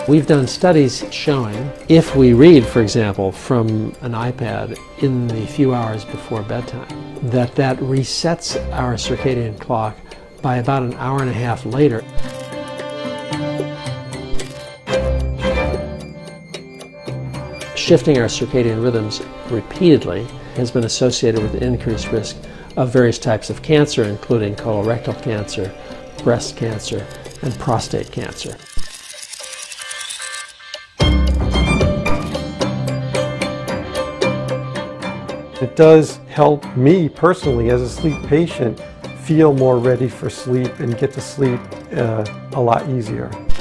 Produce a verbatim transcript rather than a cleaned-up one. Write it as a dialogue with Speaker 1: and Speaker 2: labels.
Speaker 1: We've done studies showing if we read, for example, from an iPad in the few hours before bedtime, that that resets our circadian clock by about an hour and a half later. Shifting our circadian rhythms repeatedly has been associated with increased risk of various types of cancer, including colorectal cancer, breast cancer, and prostate cancer.
Speaker 2: It does help me personally as a sleep patient feel more ready for sleep and get to sleep uh, a lot easier.